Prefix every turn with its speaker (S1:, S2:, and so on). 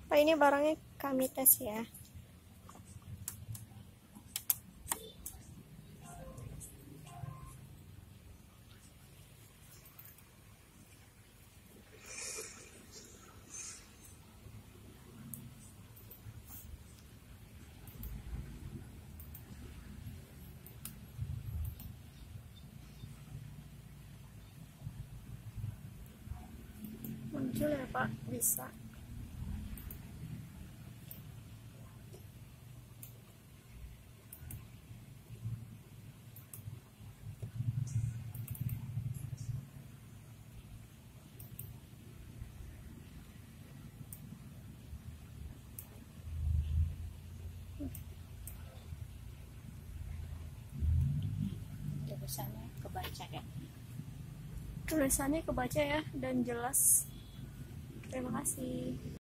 S1: Pak, ini barangnya kami tes ya. Muncul ya Pak, bisa.
S2: Tulisannya kebaca ya.
S1: Tulisannya kebaca ya dan jelas. Terima kasih.